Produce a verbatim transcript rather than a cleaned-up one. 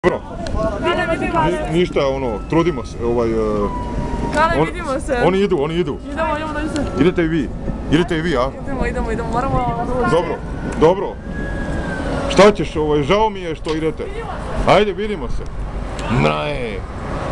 Dobro. Ni, ništa, ono, trudimo se, ovaj... Uh, Kale, on, vidimo se. Oni idu, oni idu. Idemo, idemo da se. Idete i vi. Idete i vi, a? Idemo, idemo, idemo, moramo doći. Dobro, dobro. Šta ćeš, ovaj, žao mi je što idete. Ajde, vidimo se. Ne.